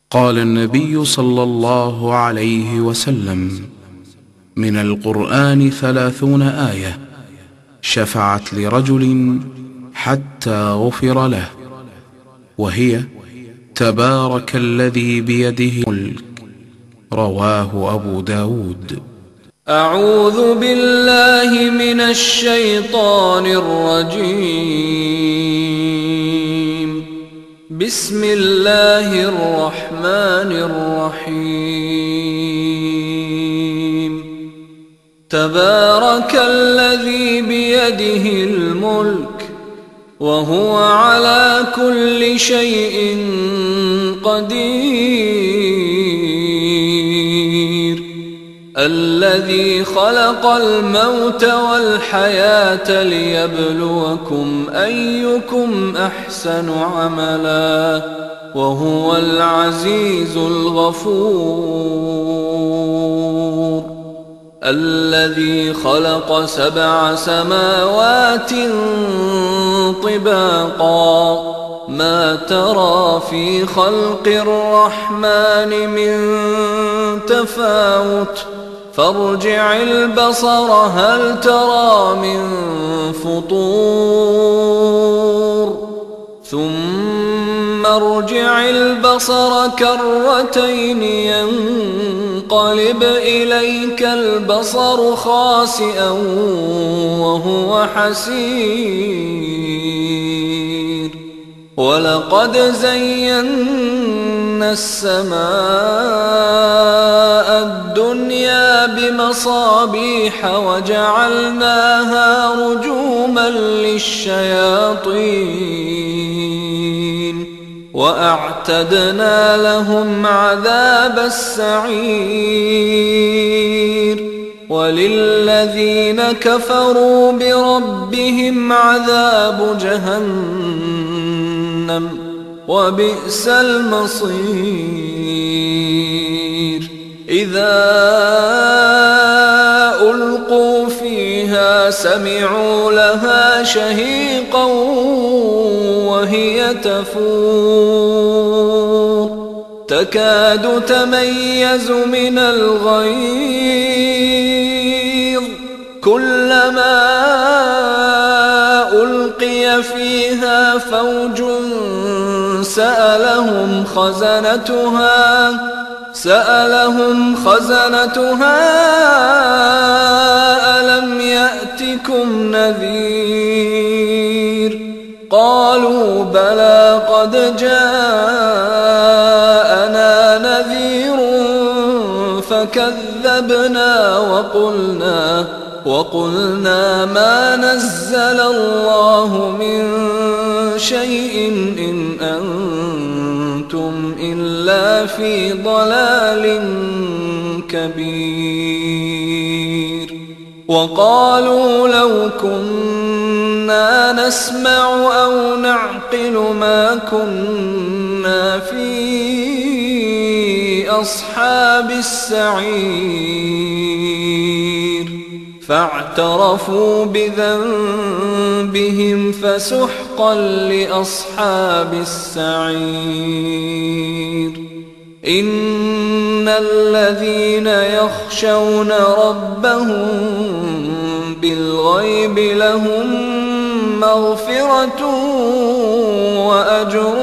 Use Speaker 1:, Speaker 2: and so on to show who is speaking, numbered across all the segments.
Speaker 1: قال النبي صلى الله عليه وسلم: من القرآن 30 آية شفعت لرجل حتى غفر له، وهي: تبارك الذي بيده الملك. رواه أبو داود.
Speaker 2: أعوذ بالله من الشيطان الرجيم. بسم الله الرحمن الرحيم. تبارك الذي بيده الملك وهو على كل شيء قدير، الذي خلق الموت والحياة ليبلوكم أيكم أحسن عملا، وهو العزيز الغفور. الذي خلق 7 سماوات طباقا، ما ترى في خلق الرحمن من تفاوت، فارجع البصر هل ترى من فطور، ثم ارجع البصر كرتين ينقلب إليك البصر خاسئا وهو حسير. ولقد زينا السماء الدنيا بمصابيح وجعلناها رجوما للشياطين، وأعتدنا لهم عذاب السعير. وللذين كفروا بربهم عذاب جهنم، وبئس المصير. إذا ألقوا فيها سمعوا لها شهيقا وهي تفور، تكاد تميز من الغيظ، كلما ألقي فيها فوج سألهم خزنتها ألم يأتكم نذير؟ قالوا بلى قد جاءنا نذير فكذبنا وقلنا ما نزل الله من شيء إن أنتم إلا في ضلال كبير. وقالوا لو كنا نسمع أو نعقل ما كنا في أصحاب السعير. فاعترفوا بذنبهم فسحقا لأصحاب السعير. إن الذين يخشون ربهم بالغيب لهم مغفرة وأجر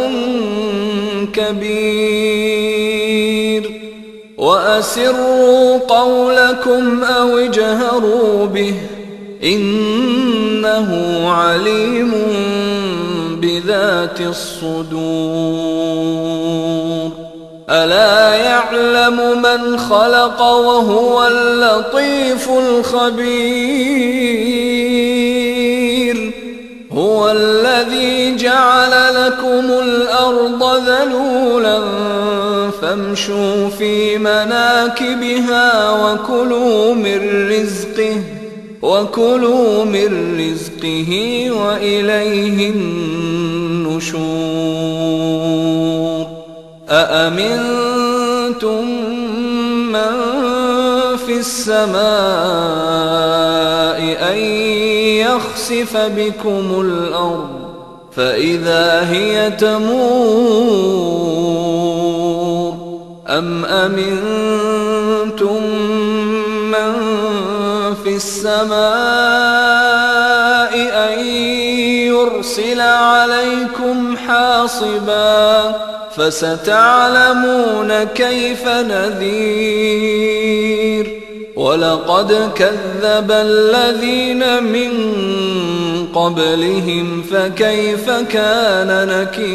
Speaker 2: كبير. وأسروا قولكم أو اجهروا به إنه عليم بذات الصدور. ألا يعلم من خلق وهو اللطيف الخبير. هو الذي جعل لكم الأرض ذلولا فامشوا في مناكبها وكلوا من رزقه وإليه النشور. أأمنتم من في السماء أن يخسف بكم الأرض فإذا هي تمور أم أمنتم من في السماء أن يرسل عليكم حاصبا فستعلمون كيف نذير ولقد كذب الذين من قبلهم فكيف كان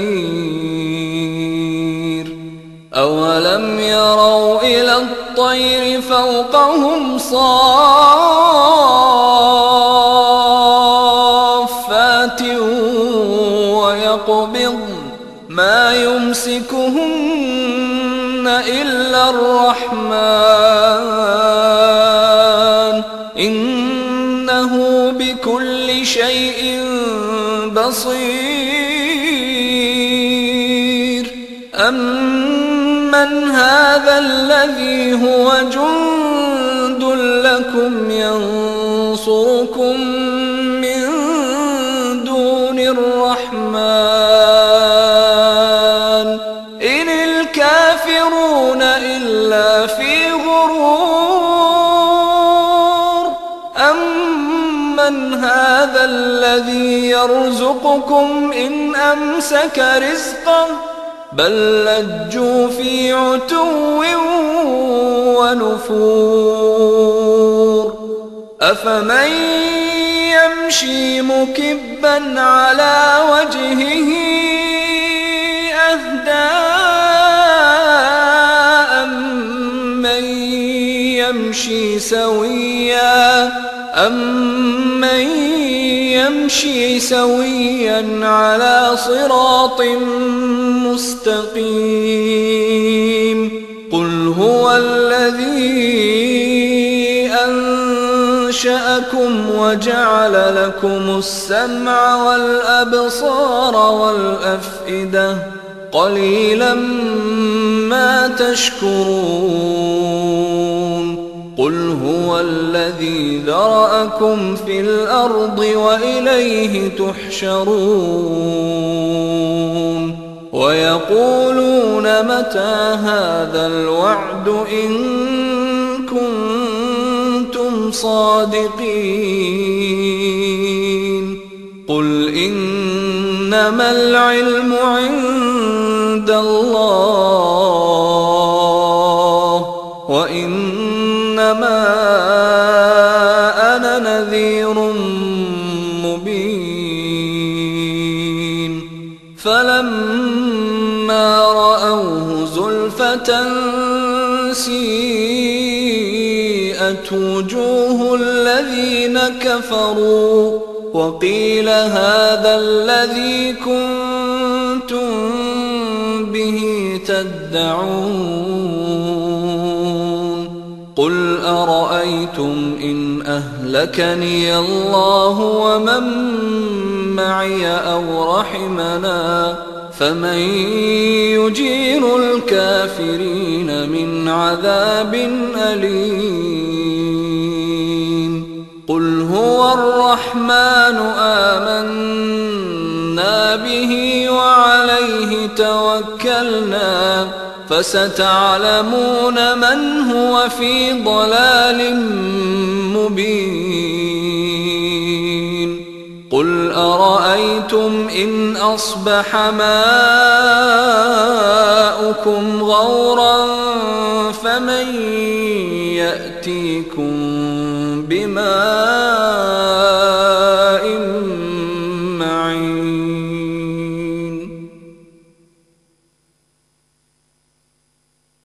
Speaker 2: نكير أولم يروا إلى الطير فوقهم صافات ويقبض ما يمسكهن إلا الرحمن إنه بكل شيء بصير أمن هذا الذي هو جند لكم ينصركم من دون الرحمن إن الكافرون إلا في غرور أمن هذا الذي يرزقكم إن أمسك رزقه بل لجوا في عتو ونفور أفمن يمشي مكبا على وجهه أهدى أمن يمشي سويا على صراط مستقيم قل هو الذي أنشأكم وجعل لكم السمع والأبصار والأفئدة قليلا ما تشكرون قل هو الذي ذرأكم في الأرض وإليه تحشرون ويقولون متى هذا الوعد إن كنتم صادقين قل إنما العلم عند الله وإنما أنا نذير مبين فلما رأوه زلفة سيئت وجوه الذين كفروا وقيل هذا الذي كنتم به تدعون قل أرأيتم إن أهلكني الله ومن معي أو رحمنا فمن يجير الكافرين من عذاب أليم قل هو الرحمن آمنا به وعليه توكلنا فستعلمون من هو في ضلال مبين قل أرأيتم إن أصبح ماؤكم غورا فمن يأتيكم بماء